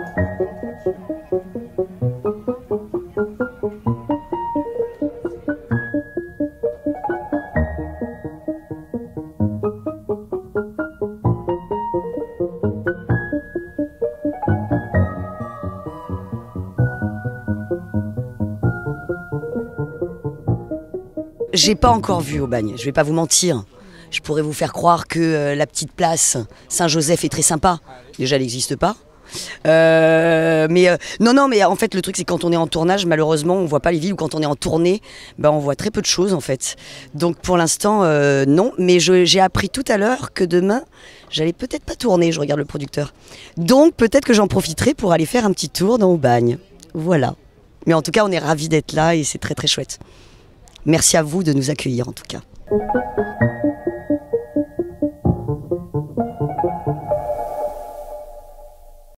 J'ai pas encore vu Aubagne, je vais pas vous mentir. Je pourrais vous faire croire que la petite place Saint-Joseph est très sympa. Déjà, elle n'existe pas. Non, mais en fait, le truc, c'est que quand on est en tournage, malheureusement, on voit pas les villes. Ou quand on est en tournée, on voit très peu de choses, en fait. Donc, pour l'instant, non. Mais j'ai appris tout à l'heure que demain, j'allais peut-être pas tourner. Je regarde le producteur. Donc, peut-être que j'en profiterai pour aller faire un petit tour dans Aubagne. Voilà. Mais en tout cas, on est ravis d'être là et c'est très, très chouette. Merci à vous de nous accueillir, en tout cas.